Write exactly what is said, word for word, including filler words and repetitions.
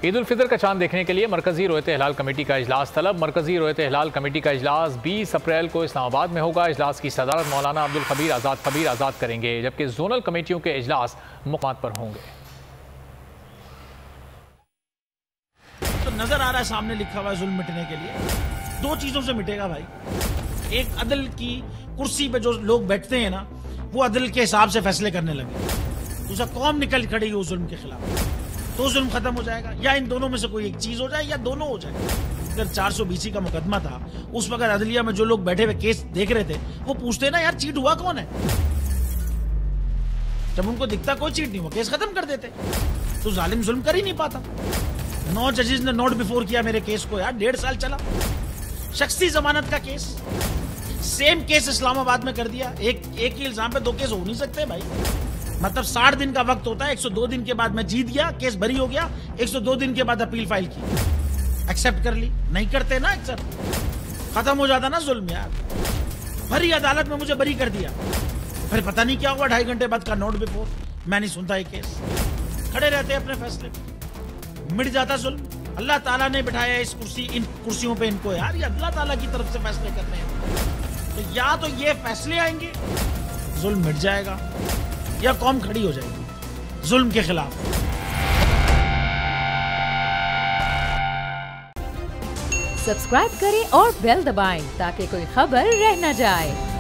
ईद उल फितर का चांद देखने के लिए मरकजी रोयत हिलाल कमेटी का इजलास तलब। मरकजी रोयत हिलाल कमेटी का इजलास बीस अप्रैल को इस्लामाबाद में होगा। इजलास की सदारत मौलाना अब्दुल खबीर आज़ाद खबीर आज़ाद करेंगे, जबकि जोनल कमेटियों के इजलास मुकामात पर होंगे। तो नजर आ रहा है सामने लिखा हुआ है जुल्म मिटने के लिए दो चीजों से मिटेगा भाई। एक, अदल की कुर्सी पे जो लोग बैठते हैं ना, वो अदल के हिसाब से फैसले करने लगे। दूसरा, कौम निकल खड़ेगी उस जुल्म के खिलाफ, तो जुल्म खत्म हो जाएगा। या इन दोनों में से कोई एक चीज हो जाए या दोनों हो जाए। अगर चार सौ बीसी का मुकदमा था, उस वक्त अदलिया में जो लोग बैठे हुए केस देख रहे थे, वो पूछते ना यार चीट हुआ कौन है। जब उनको दिखता कोई चीट नहीं हुआ, केस खत्म कर देते। तो जालिम जुल्म कर ही नहीं पाता। नौ जजेस ने नोट बिफोर किया मेरे केस को यार, डेढ़ साल चला। शख्सी जमानत का केस, सेम केस इस्लामाबाद में कर दिया। एक एक ही इल्जाम पे दो केस हो नहीं सकते भाई। मतलब साठ दिन का वक्त होता है, एक सौ दो दिन के बाद मैं जीत गया, केस भरी हो गया, एक सौ दो दिन के बाद अपील फाइल की, एक्सेप्ट कर ली। नहीं करते ना एक्सेप्ट, खत्म हो जाता ना जुल्म यार। भरी अदालत में मुझे बरी कर दिया, फिर पता नहीं क्या हुआ, ढाई घंटे बाद का नोट बिफोर, मैं नहीं सुनता ये केस। खड़े रहते अपने फैसले पे, मिट जाता जुल्म। अल्लाह ताला ने बिठाया इस कुर्सी, इन कुर्सियों पे इनको यार, ये अल्लाह ताला की तरफ से फैसले करने हैं। तो या तो ये फैसले आएंगे, जुल्म मिट जाएगा, या कौम खड़ी हो जाएगी जुल्म के खिलाफ। सब्सक्राइब करें और बेल दबाएं ताकि कोई खबर रह न जाए।